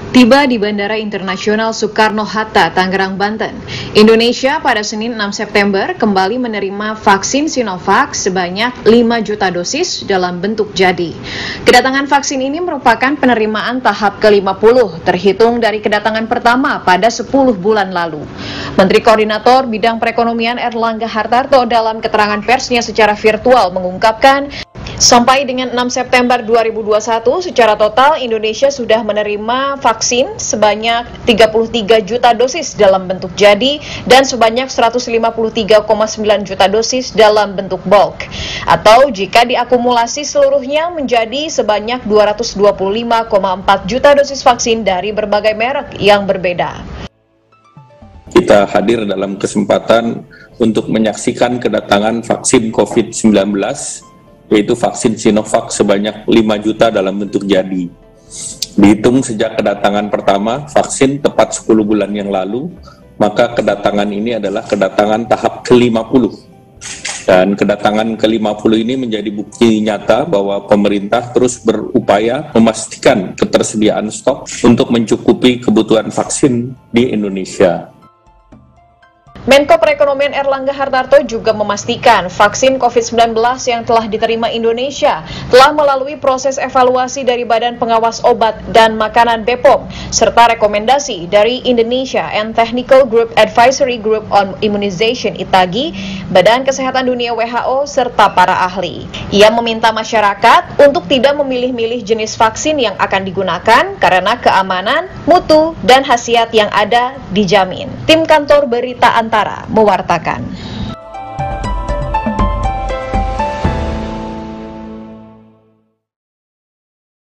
Tiba di Bandara Internasional Soekarno-Hatta, Tangerang, Banten. Indonesia pada Senin 6 September kembali menerima vaksin Sinovac sebanyak 5 juta dosis dalam bentuk jadi. Kedatangan vaksin ini merupakan penerimaan tahap ke-50 terhitung dari kedatangan pertama pada 10 bulan lalu. Menteri Koordinator Bidang Perekonomian Erlangga Hartarto dalam keterangan persnya secara virtual mengungkapkan, sampai dengan 6 September 2021, secara total Indonesia sudah menerima vaksin sebanyak 33 juta dosis dalam bentuk jadi dan sebanyak 153,9 juta dosis dalam bentuk bulk. Atau jika diakumulasi seluruhnya menjadi sebanyak 225,4 juta dosis vaksin dari berbagai merek yang berbeda. Kita hadir dalam kesempatan untuk menyaksikan kedatangan vaksin COVID-19, yaitu vaksin Sinovac sebanyak 5 juta dalam bentuk jadi. Dihitung sejak kedatangan pertama vaksin tepat 10 bulan yang lalu, maka kedatangan ini adalah kedatangan tahap ke-50. Dan kedatangan ke-50 ini menjadi bukti nyata bahwa pemerintah terus berupaya memastikan ketersediaan stok untuk mencukupi kebutuhan vaksin di Indonesia. Menko Perekonomian Erlangga Hartarto juga memastikan vaksin COVID-19 yang telah diterima Indonesia telah melalui proses evaluasi dari Badan Pengawas Obat dan Makanan BPOM, serta rekomendasi dari Indonesia and Technical Group Advisory Group on Immunization (ITAGI), Badan Kesehatan Dunia WHO, serta para ahli. Ia meminta masyarakat untuk tidak memilih-milih jenis vaksin yang akan digunakan karena keamanan, mutu, dan khasiat yang ada dijamin. Tim Kantor Berita Antara mewartakan.